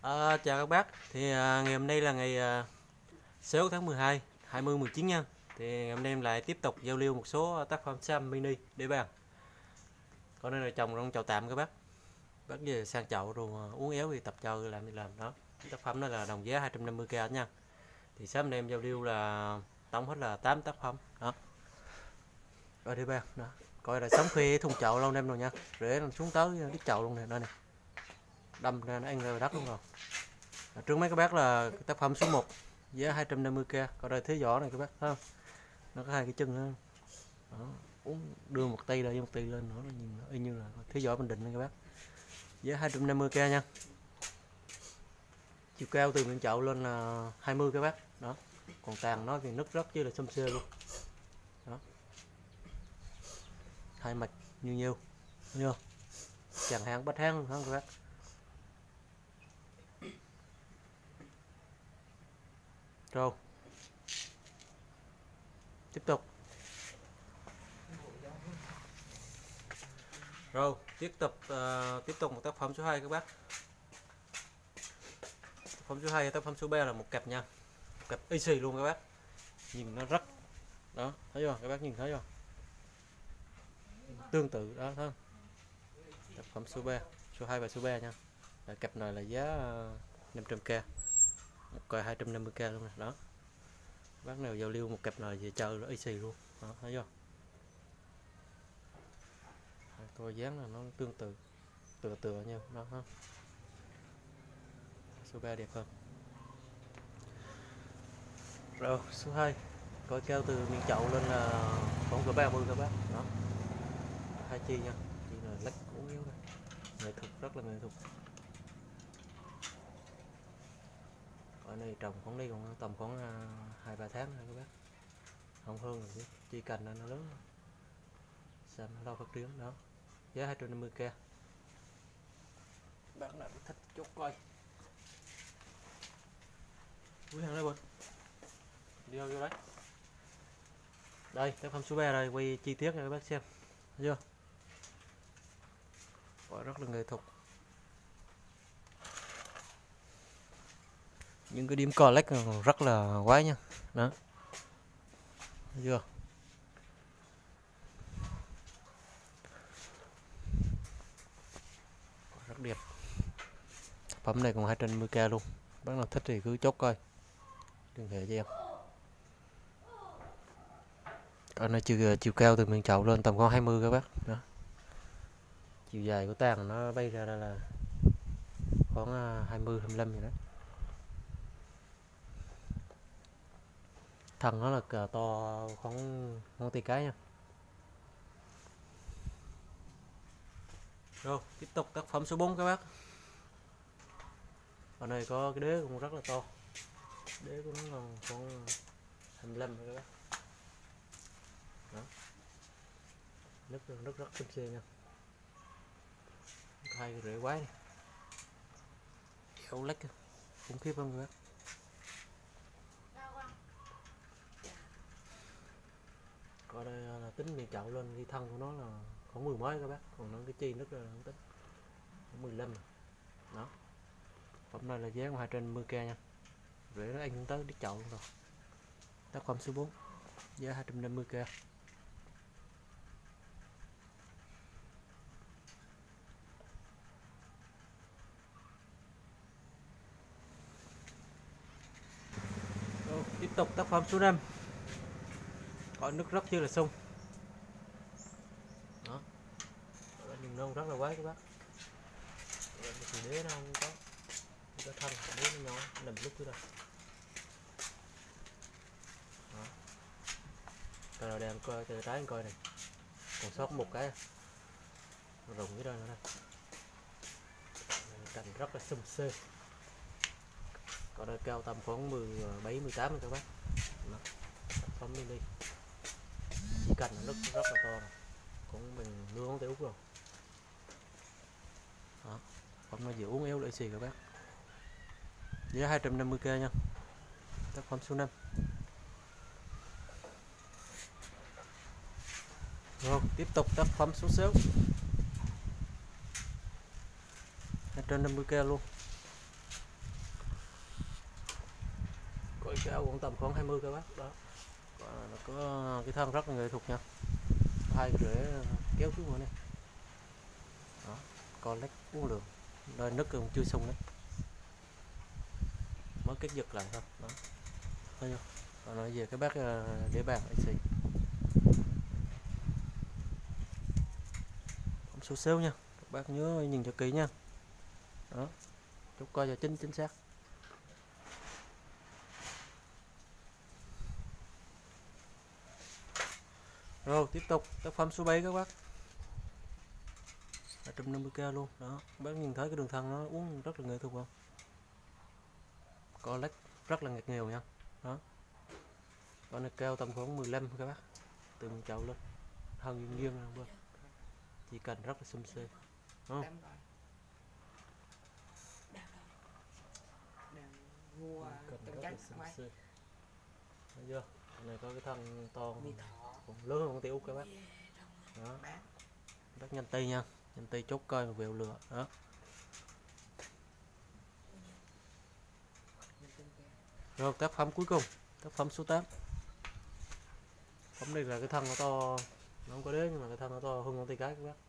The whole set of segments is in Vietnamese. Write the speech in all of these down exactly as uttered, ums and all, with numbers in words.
Ờ, Chào các bác. Thì à, ngày hôm nay là ngày à, sáu tháng mười hai, hai mươi mười chín nha. Thì ngày hôm nay em lại tiếp tục giao lưu một số tác phẩm Sam mini để bàn. Còn đây là trồng trong chậu tạm các bác. Bác về sang chậu rồi à, uống éo thì tập chơi làm đi làm đó. Tác phẩm đó là đồng giá hai trăm năm mươi k nha. Thì sáng hôm nay em giao lưu là tổng hết là tám tác phẩm đó. Rồi đi bàn đó. Coi là sống khi thùng chậu lâu em rồi nha. Rễ nó xuống tới đít chậu luôn nè, đây nè. Đâm ra nó ăn ra đất luôn rồi. Trước mấy các bác là tác phẩm số một giá hai trăm năm mươi k. Còn đây thế vỏ này các bác thấy không, nó có hai cái chân đó. Đó. Uống đưa một tay lên một tay lên nữa, nó nhìn nó y như là thế vỏ Bình Định này các bác, giá hai trăm năm mươi k nha. Chiều cao từ miệng chậu lên là hai mươi các bác đó. Còn tàn nó thì nứt rất chứ là xôm xê luôn đó. Hai mạch như nhiêu thấy không, chẳng hạn bách hang không các bác. Rồi tiếp tục rồi tiếp tục uh, tiếp tục một tác phẩm số hai các bác. Tác phẩm số hai, tác phẩm số ba là một cặp nha, một cặp y xì luôn các bác, nhìn nó rất đó, thấy chưa các bác, nhìn thấy chưa, tương tự đó thấy không. Tác phẩm số ba, số hai và số ba nha. Là cặp này là giá năm trăm k, một còi hai trăm năm mươi k luôn nè đó. Bác nào giao lưu một cặp này về chơi nó y xì luôn đó, thấy chưa. Tôi dáng là nó tương tự tựa tựa nhau đó ha. Số ba đẹp hơn. Rồi số hai, coi cao từ miệng chậu lên là khoảng cỡ ba mươi các bác đó. Hai chi nha, chi là lách uống yếu đây, nghệ thuật, rất là nghệ thuật. Ở này trồng khoảng đi còn tầm khoảng hai ba tháng thôi các bác, không hơn rồi chứ, chi cành nó lớn, xanh nó lâu phát triển đó. Giá hai trăm năm mươi k. Bạn nào thích chốt coi quý hàng đây bữa đi vô đấy. Đây tác phẩm số ba đây, quay chi tiết cho các bác xem, thấy chưa. Quả rất là nghệ thuật, những cái điểm collect rất là quái nha đó, thấy chưa. Rất đẹp, phẩm này còn hai trăm năm mươi k luôn. Bác nào thích thì cứ chốt coi, liên hệ cho em. Còn này chiều, chiều cao từ miệng chậu lên tầm khoảng hai mươi các bác đó. Chiều dài của tàn nó bay ra đây là khoảng hai mươi hai mươi lăm gì đó. Thân nó là cờ to khoảng ngón tay cái nha. Rồi tiếp tục tác phẩm số bốn các bác. Ở này có cái đế cũng rất là to, đế của nó còn khoảng hai mươi lăm các bác đó. Nước rất rất xinh xê nha, hai cái rễ quái này, kéo lách khủng khiếp không các bác. Còn đây là tính miệng chậu lên cái thân của nó là khoảng mười mấy các bác, còn nó cái chi rất là không tính khoảng mười lăm đó. Phẩm này là giá hai trăm năm mươi k nha, rễ nó anh tới đít chậu luôn rồi. Tác phẩm số bốn giá hai trăm năm mươi k. Rồi, tiếp tục tác phẩm số năm, có nước rất như là sông đó, nhìn nó rất là quái các bác. Thì đế nó không có, không có thân, đế nó nhỏ nằm lúc dưới đây đó. Rồi đang coi từ trái coi này, còn sót một cái rụng dưới đây nữa đây, cành rất là xum xê. Còn đây cao tầm khoảng mười bảy mười tám các bác đó. Phẩm mini, cành nó rất rất là to này, cũng mình nương ngón tay út rồi đó. Phẩm nó vừa uống éo để xì các bác, giá hai trăm năm mươi k nha. Tác phẩm số năm. Rồi tiếp tục tác phẩm số sáu, hai trăm năm mươi k luôn. kéo cũng tầm khoảng hai mươi các bác đó. Và nó có cái thân rất là nghệ thuật nha, hai rễ kéo xuống nữa này đó, con lách uống lượng đây nước cũng chưa xong đấy, mới kết giật lại thôi đó, thấy chưa? Còn nói về cái bác để bàn xì không số xéo nha, các bác nhớ nhìn cho kỹ nha đó, chúc coi cho chính chính xác. Rồi tiếp tục tác phẩm số bảy các bác, hai trăm năm mươi k luôn đó, các bác nhìn thấy cái đường thân nó uống rất là nghệ thuật không, có lách rất là ngặt nghèo nha đó, con này cao tầm khoảng mười lăm các bác, từ một chậu lên thân nghiêng nghiêng luôn, chỉ cần rất là xum xê không? Cần rất là xum xê, thấy chưa? Con này có cái thân to còn lớn hơn con tiểu các bác đó, rất nhanh tay nha, nhanh tay chốt coi một vẹo lửa đó. Rồi tác phẩm cuối cùng, tác phẩm số tám, phẩm này là cái thân nó to, nó không có đế nhưng mà cái thân nó to hơn con tay cái các bác,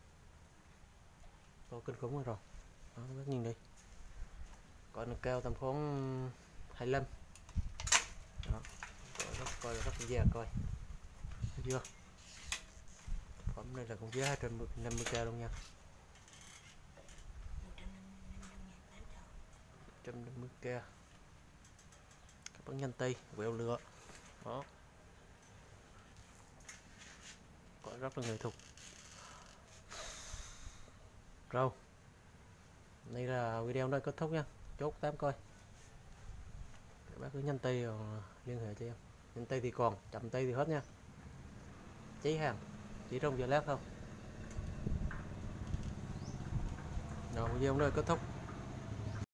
to kinh khủng rồi, đó, các bác nhìn đi, còn nó cao tầm khoảng hai mươi lăm đó, coi rất, coi rất là già coi, thấy chưa? Phẩm này là con giá hai trăm năm mươi k luôn nha, một trăm năm mươi k, các bác nhanh tay quẹo lửa đó, coi rất là nghệ thuật. Rồi đây là video đây kết thúc nha, chốt tám coi, các bác cứ nhanh tay rồi liên hệ cho em, nhanh tay thì còn, chậm tay thì hết nha, cháy hàng chỉ trong giờ lát thôi. Rồi video đây kết thúc.